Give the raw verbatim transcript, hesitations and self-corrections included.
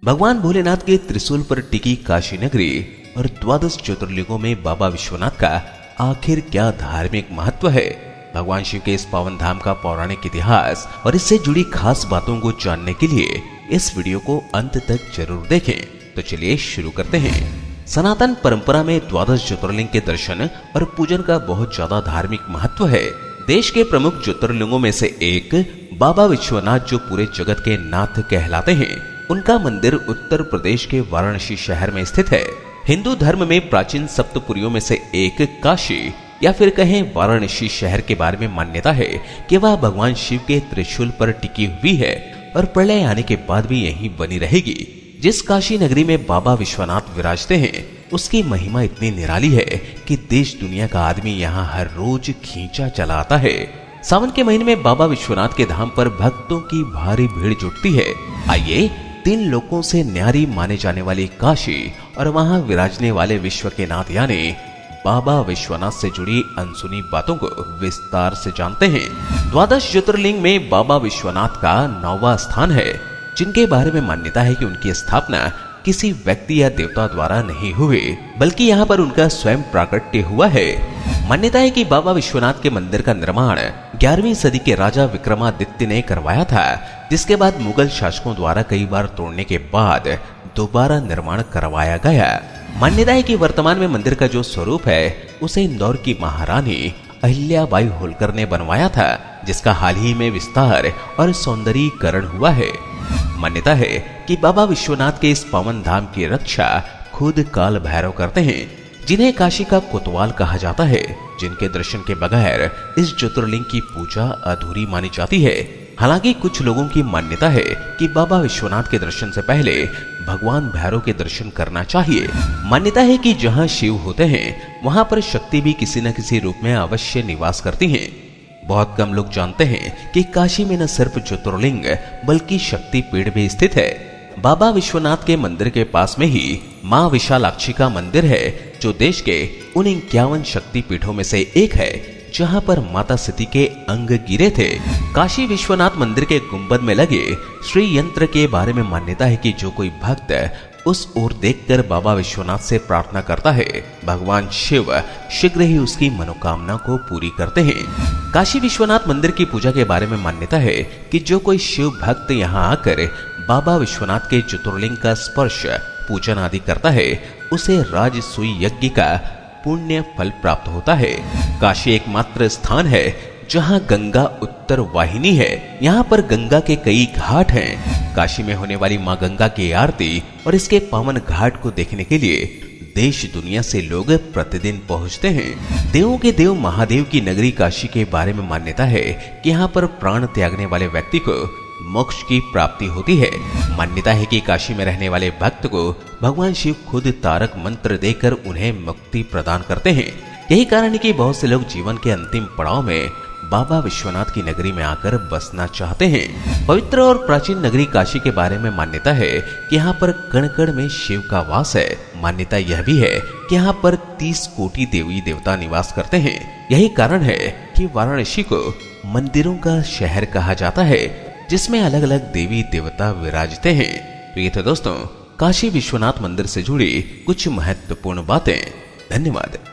भगवान भोलेनाथ के त्रिशूल पर टिकी काशी नगरी और द्वादश ज्योतिर्लिंगों में बाबा विश्वनाथ का आखिर क्या धार्मिक महत्व है। भगवान शिव के इस पावन धाम का पौराणिक इतिहास और इससे जुड़ी खास बातों को जानने के लिए इस वीडियो को अंत तक जरूर देखें। तो चलिए शुरू करते हैं। सनातन परंपरा में द्वादश ज्योतिर्लिंग के दर्शन और पूजन का बहुत ज्यादा धार्मिक महत्व है। देश के प्रमुख ज्योतिर्लिंगों में से एक बाबा विश्वनाथ जो पूरे जगत के नाथ कहलाते हैं, उनका मंदिर उत्तर प्रदेश के वाराणसी शहर में स्थित है। हिंदू धर्म में प्राचीन सप्तपुरियों में से एक काशी या फिर कहें वाराणसी शहर के बारे में मान्यता है कि वह भगवान शिव के त्रिशूल पर टिकी हुई है और प्रलय आने के बाद भी यहीं बनी रहेगी। जिस काशी नगरी में बाबा विश्वनाथ विराजते हैं, उसकी महिमा इतनी निराली है कि देश दुनिया का आदमी यहाँ हर रोज खींचा चला आता है। सावन के महीने में बाबा विश्वनाथ के धाम पर भक्तों की भारी भीड़ जुटती है। आइए तीन लोकों से न्यारी माने जाने वाली काशी और वहां विराजने वाले विश्व के नाथ यानी बाबा विश्वनाथ से जुड़ी अनसुनी बातों को विस्तार से जानते हैं। द्वादश ज्योतिर्लिंग में बाबा विश्वनाथ का नौवां स्थान है, जिनके बारे में मान्यता है कि उनकी स्थापना किसी व्यक्ति या देवता द्वारा नहीं हुई, बल्कि यहाँ पर उनका स्वयं प्राकट्य हुआ है। मान्यता है कि बाबा विश्वनाथ के मंदिर का निर्माण ग्यारहवीं सदी के राजा विक्रमादित्य ने करवाया था, जिसके बाद मुगल शासकों द्वारा कई बार तोड़ने के बाद दोबारा निर्माण करवाया गया। मान्यता है कि वर्तमान में मंदिर का जो स्वरूप है उसे इंदौर की महारानी अहिल्याबाई होलकर ने बनवाया था, जिसका हाल ही में विस्तार और सौंदर्यीकरण हुआ है। मान्यता है कि बाबा विश्वनाथ के इस पावन धाम की रक्षा खुद काल भैरव करते हैं, जिन्हें काशी का कोतवाल कहा जाता है, जिनके दर्शन के बगैर इस ज्योतिर्लिंग की पूजा अधूरी मानी जाती है। हालांकि कुछ लोगों की मान्यता है कि बाबा विश्वनाथ के दर्शन से पहले भगवान भैरव के दर्शन करना चाहिए। मान्यता है कि जहां शिव होते हैं वहां पर शक्ति भी किसी न किसी रूप में अवश्य निवास करती हैं। बहुत कम लोग जानते हैं कि काशी में न सिर्फ ज्योतिर्लिंग बल्कि शक्ति पीठ भी स्थित है। बाबा विश्वनाथ के मंदिर के पास में ही माँ विशालाक्षी का मंदिर है, जो देश के उन इक्यावन शक्ति पीठों में से एक है जहाँ पर माता सती के अंग गिरे थे। काशी विश्वनाथ मंदिर के गुंबद में लगे श्री यंत्र के बारे में मान्यता है कि जो कोई भक्त उस ओर देखकर बाबा विश्वनाथ से प्रार्थना करता है, भगवान शिव शीघ्र ही उसकी मनोकामना को पूरी करते हैं। काशी विश्वनाथ मंदिर की पूजा के बारे में मान्यता है कि जो कोई शिव भक्त यहाँ आकर बाबा विश्वनाथ के ज्योतिर्लिंग का स्पर्श पूजन आदि करता है, उसे राजसूय यज्ञ का पुण्य फल प्राप्त होता है। काशी एकमात्र स्थान है जहां गंगा उत्तर वाहिनी है। यहाँ पर गंगा के कई घाट हैं। काशी में होने वाली मां गंगा की आरती और इसके पावन घाट को देखने के लिए देश दुनिया से लोग प्रतिदिन पहुंचते हैं। देवों के देव महादेव की नगरी काशी के बारे में मान्यता है कि यहाँ पर प्राण त्यागने वाले व्यक्ति को मोक्ष की प्राप्ति होती है। मान्यता है कि काशी में रहने वाले भक्त को भगवान शिव खुद तारक मंत्र देकर उन्हें मुक्ति प्रदान करते हैं। यही कारण है कि बहुत से लोग जीवन के अंतिम पड़ाव में बाबा विश्वनाथ की नगरी में आकर बसना चाहते हैं। पवित्र और प्राचीन नगरी काशी के बारे में मान्यता है कि यहाँ पर कण कण में शिव का वास है। मान्यता यह भी है कि यहाँ पर तीस कोटि देवी देवता निवास करते हैं। यही कारण है कि वाराणसी को मंदिरों का शहर कहा जाता है, जिसमें अलग अलग देवी देवता विराजते हैं। तो ये थे दोस्तों काशी विश्वनाथ मंदिर से जुड़ी कुछ महत्वपूर्ण बातें। धन्यवाद।